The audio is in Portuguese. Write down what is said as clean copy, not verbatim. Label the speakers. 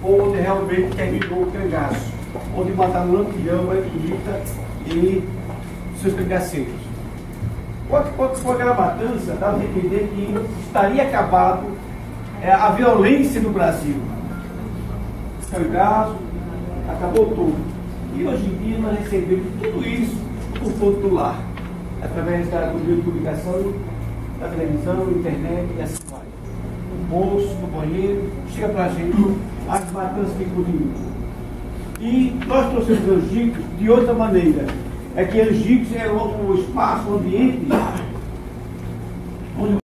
Speaker 1: ou onde realmente terminou o cangaço, onde mataram um lampião, Eremita e seus cangaceiros. Com aquela matança, dava a entender que estaria acabado a violência no Brasil. Cangaço, acabou tudo. E hoje em dia nós recebemos tudo isso por ponto do lar, através do meio de comunicação, da televisão, internet e assim vai. No bolso, no banheiro, chega pra gente as matanças que continuam. E nós trouxemos Angicos de outra maneira. É que Angicos é um espaço, um ambiente